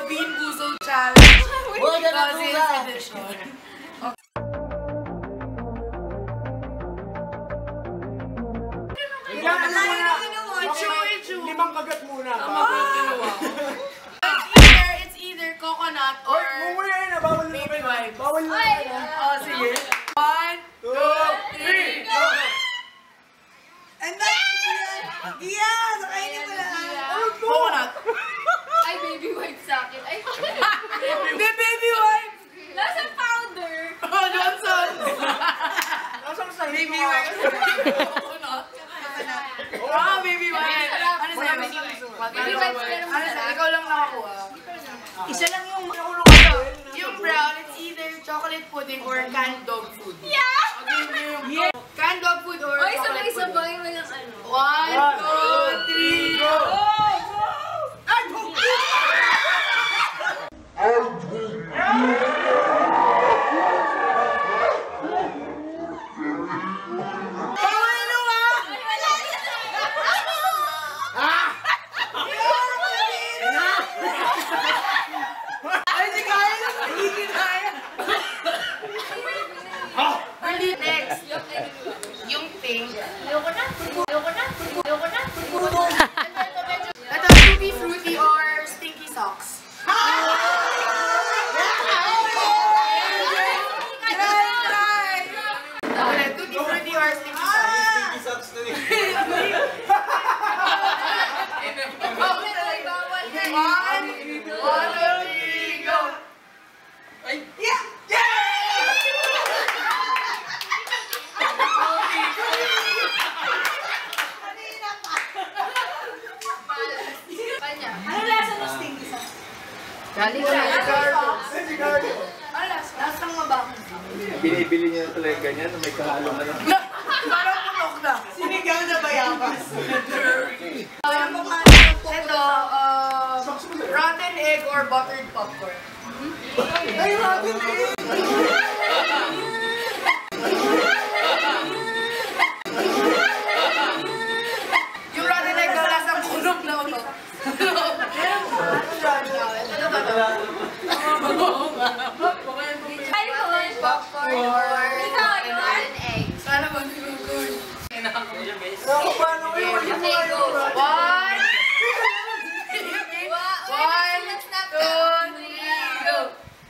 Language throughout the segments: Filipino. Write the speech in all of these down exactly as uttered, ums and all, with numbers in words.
Bean Boozled Challenge. Huwag ka na Cousins edition. Limang kagat muna. It's either coconut or baby wipes. Bawal na yan. Oh, sige. One, two, three, go! And then, yeah, nakainin mo lang. Coconut. Ay, baby wipes sa akin. Ay, Hindi, baby wipes! nasa powder. Oh, Johnson! Nasaan sa Baby wipes. Coconut. Ah, baby wipes. Ano sa'yo? Baby wipes, pero Ano sa'yo? Ikaw lang nakakuha. Isa lang yung Yung brown, it's either chocolate pudding or canned dog food. Yeah! Yeah. Canned dog food or Oy, chocolate pudding. sabay-sabay mo lang ano. One, two, three, go! Next, yung pink. Ayoko na. Ayoko na. Ayoko na. Ito, Tutti Fruity or Stinky Socks. Okay, Tutti Fruity or Stinky Socks. One, one, two, three, go! Yeah! Kanya. Ano lasa ng stinky sauce? Galing sa Ano last? Last ng mabango. Binibili niya talaga ganyan na may kahalo na lang. Parang putok na. Sinigang na bayabas. Um, ito, um, rotten egg or buttered popcorn. Ay, rotten egg! Yung rotten egg na lasang kulog na utot. Popcorn or rotten egg. Sana ba nilugod? Ako paano kayo? Wala mo kayo. One, one, two, three, go!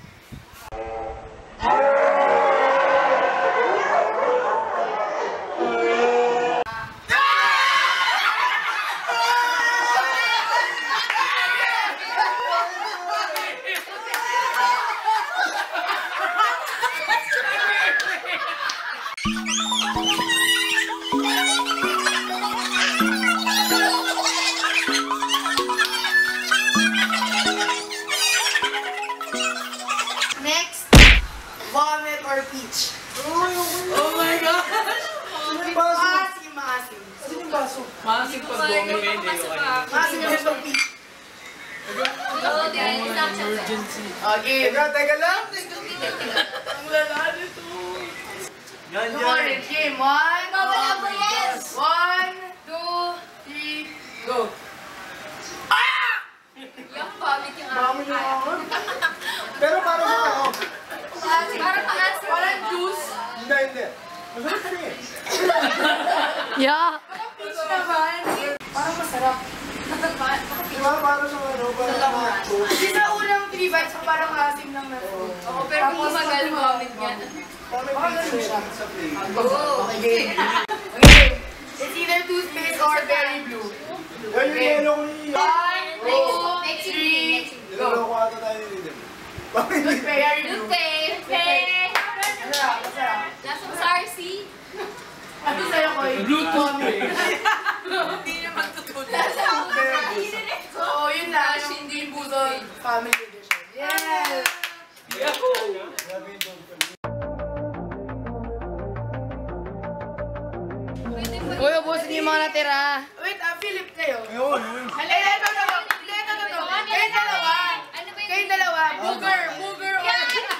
Next, vomit or peach. Oh my gosh! Maasim, maasim. Sino yung baso? Maasim pag bumili ngayon, hindi ko kayo. Maasim yung pag peach. Oo, di rin. Emergency. Okay. Teka, teka lang. Ang lala nito. Yan, Yung orange game. One, Wala ba yes? one, two, three, go. Yung vomit yung Mami aking niyo kaya. ako. Pero parang sa ako. Parang maasim. Walang juice. Hindi, hindi. Masarap ka rin. Parang peach naman. Parang masarap. Diba parang sa ano? Parang nacho. Kasi sa unang three bites, parang maasim lang na. Oo, pero kung magal vomit yan. Parang Baka may ganun siya. sa flavor. Oo. Okay. Okay. It's either toothpaste or berry blue. Yan yung yellow ko yung One, two, Next three, next go. Niloloko ata tayo ni Lidl. Bakit hindi? Berry blue. Toothpaste. Masarap, masarap. Lasang sarsi. Ano sa'yo ko? Bluetooth. Hindi naman tutulad. So, yun lang. Yung Bean Boozled Family Edition. Yes! Grabe yung dog ko. Uy, ubusin yung mga natira. Wait, ah, Philip kayo. Ayun. Ay, ito, ito, ito. Hindi, ito, ito, ito. Kayong dalawa. Ano ba Kayong dalawa. Booger, booger or...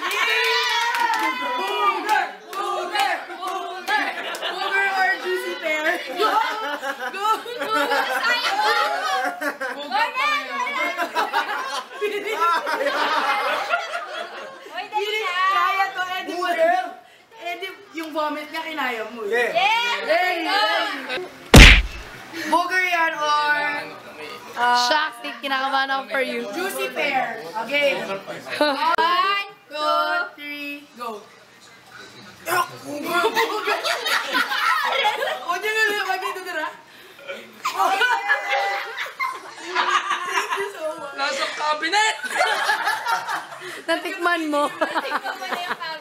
Booger! Booger! Booger! Booger or juicy pear? Go! Go! Go! Booger! Shucks, kinakabahan ako for you. Juicy pear. Okay. One, two, three, go. O, dyan na lang. Wag dito dira. Nasa cabinet! Natikman mo. Tingnan mo na yung camera.